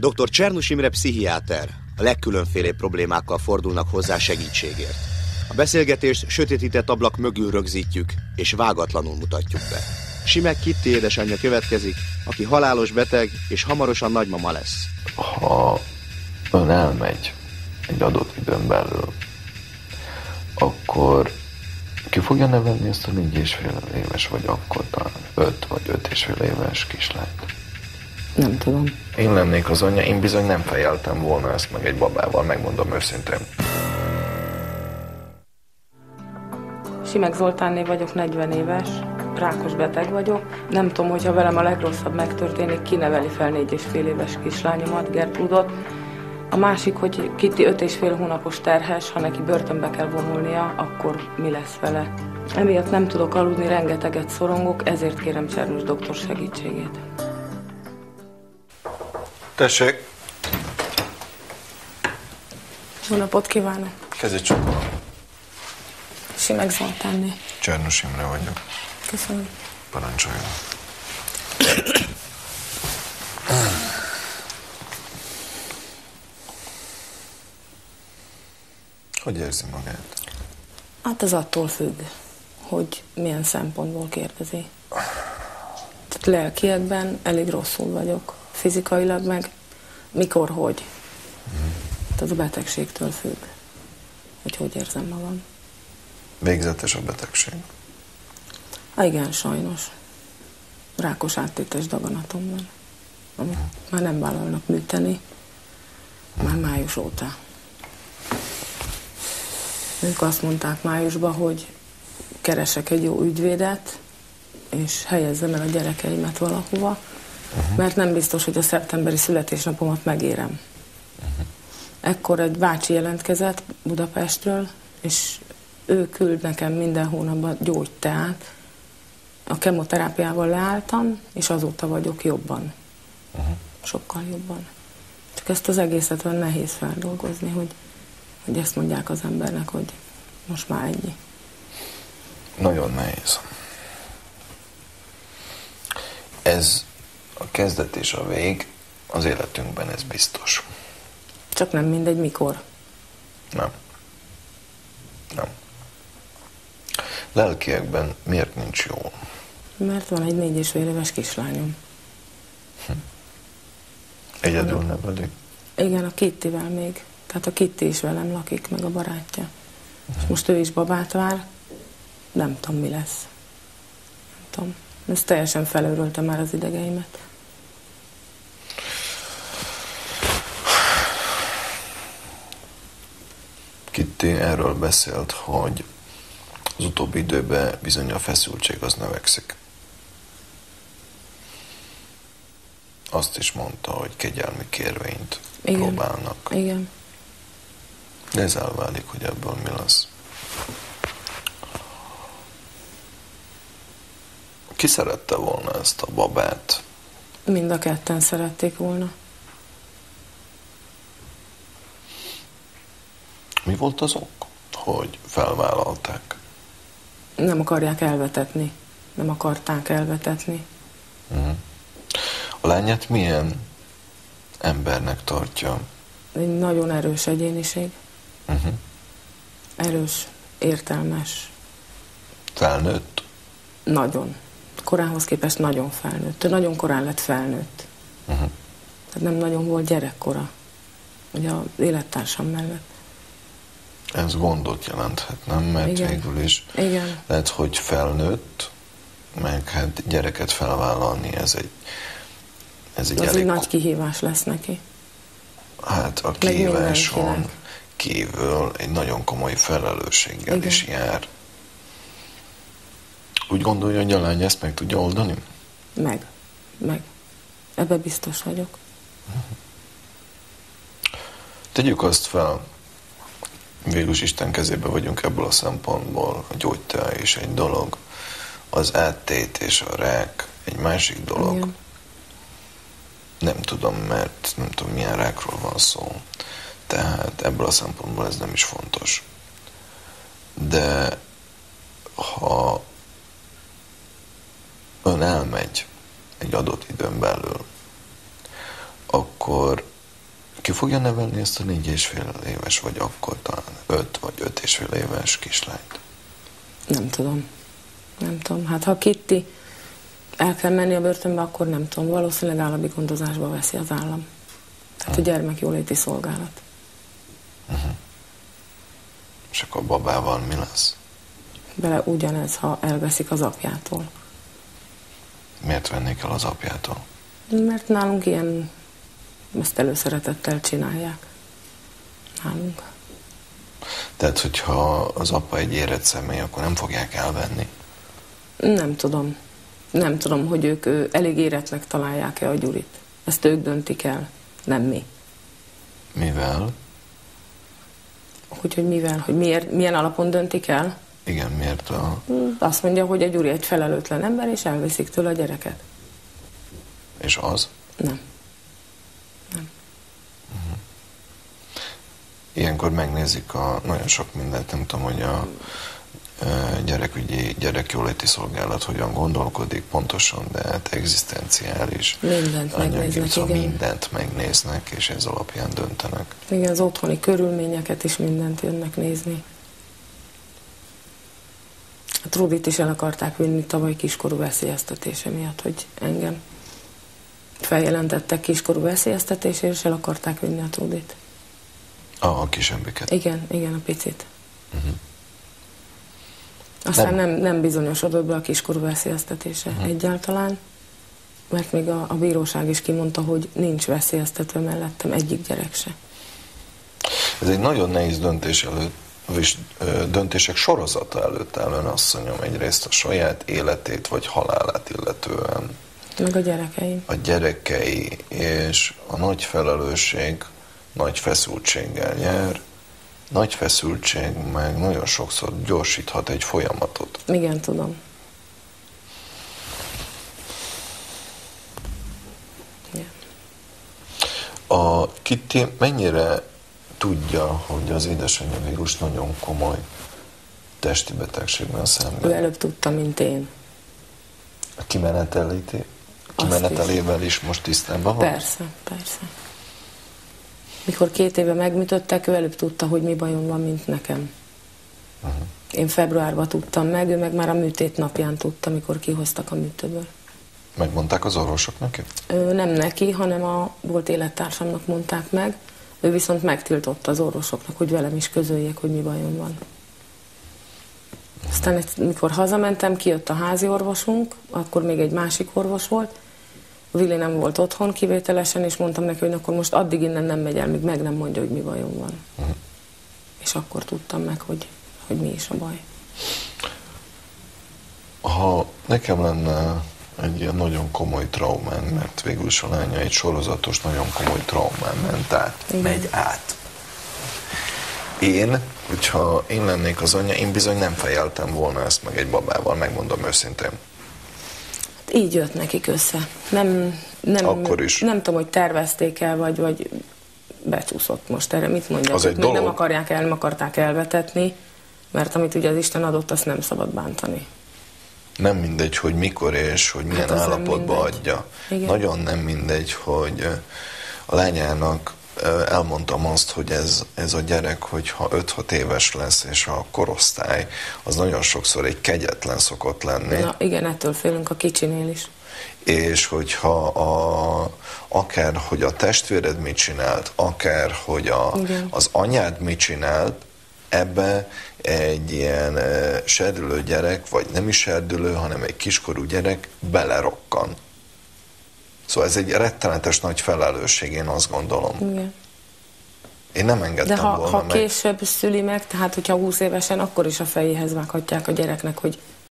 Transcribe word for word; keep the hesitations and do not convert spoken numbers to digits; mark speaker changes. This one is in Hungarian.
Speaker 1: doktor Csernus Imre pszichiáter. A legkülönfélébb problémákkal fordulnak hozzá segítségért. A beszélgetést sötétített ablak mögül rögzítjük, és vágatlanul mutatjuk be. Simek Kitty édesanyja következik, aki halálos beteg, és hamarosan nagymama lesz.
Speaker 2: Ha ön elmegy egy adott időn belül, akkor ki fogja nevelni ezt a négy és fél éves, vagy akkor talán öt vagy öt és fél éves kislányt?
Speaker 3: Nem tudom.
Speaker 2: Én lennék az anyja, én bizony nem fejeltem volna ezt meg egy babával, megmondom őszintén.
Speaker 3: Simek Zoltánné vagyok, negyven éves, rákos beteg vagyok. Nem tudom, hogyha velem a legrosszabb megtörténik, kineveli fel négy és fél éves kislányomat, Gertrudot. A másik, hogy Kitty öt és fél hónapos terhes, ha neki börtönbe kell vonulnia, akkor mi lesz vele. Emiatt nem tudok aludni, rengeteget szorongok, ezért kérem Csernus doktor segítségét.
Speaker 2: Tessék!
Speaker 3: Jó napot kívánok!
Speaker 2: Kezét csokolom.
Speaker 3: Simek Zoltánné.
Speaker 2: Csernus Imre vagyok.
Speaker 3: Köszönöm.
Speaker 2: Parancsoljon. Hogy érzi magát?
Speaker 3: Hát ez attól függ, hogy milyen szempontból kérdezi. Tehát lelkiekben elég rosszul vagyok. Fizikailag meg mikor, hogy. Mm. Tehát a betegségtől függ, hogy hogy érzem magam.
Speaker 2: Végzetes a betegség?
Speaker 3: Há, igen, sajnos. Rákos áttétes daganatom van, amit mm. már nem vállalnak műteni, már május óta. Ők azt mondták májusban, hogy keresek egy jó ügyvédet, és helyezzem el a gyerekeimet valahova, uh-huh. mert nem biztos, hogy a szeptemberi születésnapomat megérem. Uh-huh. Ekkor egy bácsi jelentkezett Budapestről, és ő küld nekem minden hónapban gyógyteát. A kemoterápiával leálltam, és azóta vagyok jobban. Uh-huh. Sokkal jobban. Csak ezt az egészet olyan nehéz feldolgozni, hogy hogy ezt mondják az embernek, hogy most már ennyi.
Speaker 2: Nagyon nehéz. Ez a kezdet és a vég az életünkben, ez biztos.
Speaker 3: Csak nem mindegy, mikor.
Speaker 2: Nem. Nem. Lelkiekben miért nincs jó?
Speaker 3: Mert van egy négy és fél éves kislányom.
Speaker 2: Hm. Egyedül neveli?
Speaker 3: Igen, a Kittyvel még. Tehát a Kitty is velem lakik, meg a barátja. Uh-huh. És most ő is babát vár. Nem tudom, mi lesz. Nem tudom. Ez teljesen felőrölte már az idegeimet.
Speaker 2: Kitty erről beszélt, hogy az utóbbi időben bizony a feszültség az növekszik. Azt is mondta, hogy kegyelmi kérvényt igen. próbálnak.
Speaker 3: Igen.
Speaker 2: De ez elválik, hogy ebből mi lesz. Ki szerette volna ezt a babát?
Speaker 3: Mind a ketten szerették volna.
Speaker 2: Mi volt az ok, hogy felvállalták?
Speaker 3: Nem akarják elvetetni. Nem akarták elvetetni.
Speaker 2: Uh-huh. A lányát milyen embernek tartja?
Speaker 3: Egy nagyon erős egyéniség.
Speaker 2: Uh-huh.
Speaker 3: Erős, értelmes.
Speaker 2: Felnőtt?
Speaker 3: Nagyon. Korához képest nagyon felnőtt. Ő nagyon korán lett felnőtt.
Speaker 2: Uh-huh.
Speaker 3: Tehát nem nagyon volt gyerekkora. Ugye az élettársam mellett.
Speaker 2: Ez gondot jelenthet, nem? Mert
Speaker 3: igen.
Speaker 2: végül is
Speaker 3: igen.
Speaker 2: lehet, hogy felnőtt, meg hát gyereket felvállalni, ez egy ez egy
Speaker 3: az
Speaker 2: elég...
Speaker 3: egy nagy kihívás lesz neki.
Speaker 2: Hát a kihíváson kívül egy nagyon komoly felelősséggel igen. is jár. Úgy gondolja, hogy a lány ezt meg tudja oldani?
Speaker 3: Meg. Meg. Ebben biztos vagyok.
Speaker 2: Tegyük azt fel, végülis Isten kezébe vagyunk ebből a szempontból, a gyógytea is egy dolog, az áttét és a rák egy másik dolog. Igen. Nem tudom, mert nem tudom, milyen rákról van szó. Tehát ebből a szempontból ez nem is fontos. De ha ön elmegy egy adott időn belül, akkor Ki fogja nevelni ezt a négy és fél éves, vagy akkor talán öt vagy öt és fél éves kislányt?
Speaker 3: Nem tudom. Nem tudom. Hát ha Kitty el kell menni a börtönbe, akkor nem tudom. Valószínűleg állami gondozásba veszi az állam. Tehát hmm. a gyermekjóléti szolgálat.
Speaker 2: Uh-huh. És akkor a babával mi lesz?
Speaker 3: Bele ugyanez, ha elveszik az apjától.
Speaker 2: Miért vennék el az apjától?
Speaker 3: Mert nálunk ilyen, ezt előszeretettel csinálják. Nálunk.
Speaker 2: Tehát, hogyha az apa egy érett személy, akkor nem fogják elvenni?
Speaker 3: Nem tudom. Nem tudom, hogy ők ő, elég éretnek találják-e a Gyurit. Ezt ők döntik el, nem mi.
Speaker 2: Mivel?
Speaker 3: Hogy, hogy mivel? Hogy miért, milyen alapon döntik el?
Speaker 2: Igen, miért a...
Speaker 3: Azt mondja, hogy a Gyuri egy felelőtlen ember, és elviszik tőle a gyereket.
Speaker 2: És az?
Speaker 3: Nem. Nem.
Speaker 2: Uh-huh. Ilyenkor megnézik a nagyon sok mindent, nem tudom, hogy a gyerekügyi, gyerekjóléti szolgálat hogyan gondolkodik pontosan, de hát egzisztenciális.
Speaker 3: Mindent
Speaker 2: anyagi,
Speaker 3: megnéznek,
Speaker 2: szóval
Speaker 3: igen.
Speaker 2: Mindent megnéznek, és ez alapján döntenek.
Speaker 3: Igen, az otthoni körülményeket is mindent jönnek nézni. A Trudit is el akarták vinni tavaly kiskorú veszélyeztetése miatt, hogy engem feljelentettek kiskorú veszélyeztetésért, és el akarták vinni a Trudit.
Speaker 2: A, a kisembiket?
Speaker 3: Igen, igen, a picit.
Speaker 2: Uh-huh.
Speaker 3: Aztán nem, nem, nem bizonyosodott be a kiskorú veszélyeztetése uh-huh. egyáltalán, mert még a, a bíróság is kimondta, hogy nincs veszélyeztetve mellettem egyik gyerek se.
Speaker 2: Ez egy nagyon nehéz döntés előtt, és döntések sorozata előtt áll ön, asszonyom, egyrészt a saját életét vagy halálát illetően.
Speaker 3: Meg a gyerekeim.
Speaker 2: A gyerekei, és a nagy felelősség nagy feszültséggel jár. Nagy feszültség meg nagyon sokszor gyorsíthat egy folyamatot.
Speaker 3: Igen, tudom. Yeah.
Speaker 2: A Kitty mennyire tudja, hogy az édesanyja vírus nagyon komoly testi betegségben szenved?
Speaker 3: Ő előbb tudta, mint én.
Speaker 2: A kimenetelíti, kimenetelével is most tisztában van?
Speaker 3: Persze, persze. Mikor két éve megműtöttek, ő előbb tudta, hogy mi bajom van, mint nekem. Uh-huh. Én februárban tudtam meg, ő meg már a műtét napján tudta, mikor kihoztak a műtőből.
Speaker 2: Megmondták az orvosok neki?
Speaker 3: Ő nem neki, hanem a volt élettársamnak mondták meg. Ő viszont megtiltotta az orvosoknak, hogy velem is közöljék, hogy mi bajom van. Uh-huh. Aztán mikor hazamentem, kijött a házi orvosunk, akkor még egy másik orvos volt. Vili nem volt otthon kivételesen, és mondtam neki, hogy akkor most addig innen nem megy el, míg meg nem mondja, hogy mi bajom van. Uh-huh. És akkor tudtam meg, hogy, hogy mi is a baj.
Speaker 2: Ha nekem lenne egy ilyen nagyon komoly traumán, mert végül is a lánya egy sorozatos, nagyon komoly traumán ment át. Igen. Megy át. Én, hogyha én lennék az anyja, én bizony nem fejeltem volna ezt meg egy babával, megmondom őszintén.
Speaker 3: Így jött nekik össze. Nem, nem,
Speaker 2: Akkor is.
Speaker 3: Nem tudom, hogy tervezték el, vagy, vagy becsúszott most erre. Mit mondják?
Speaker 2: Az egy dolog.
Speaker 3: Nem akarják el, nem akarták elvetetni, mert amit ugye az Isten adott, azt nem szabad bántani.
Speaker 2: Nem mindegy, hogy mikor és hogy milyen hát állapotba adja.
Speaker 3: Igen.
Speaker 2: Nagyon nem mindegy, hogy a lányának elmondtam azt, hogy ez, ez a gyerek, hogyha öt-hat éves lesz, és a korosztály, az nagyon sokszor egy kegyetlen szokott lenni.
Speaker 3: Na, igen, ettől félünk a kicsinél is.
Speaker 2: És hogyha a, akár, hogy a testvéred mit csinált, akár, hogy a, az anyád mit csinált, ebbe egy ilyen e, serdülő gyerek, vagy nem is serdülő, hanem egy kiskorú gyerek belerokkan. Szóval ez egy rettenetes nagy felelősség, én azt gondolom.
Speaker 3: Igen.
Speaker 2: Én nem engedtem
Speaker 3: De ha,
Speaker 2: volna
Speaker 3: ha
Speaker 2: meg.
Speaker 3: később szüli meg, tehát hogyha húsz évesen, akkor is a fejéhez vághatják a gyereknek, hogy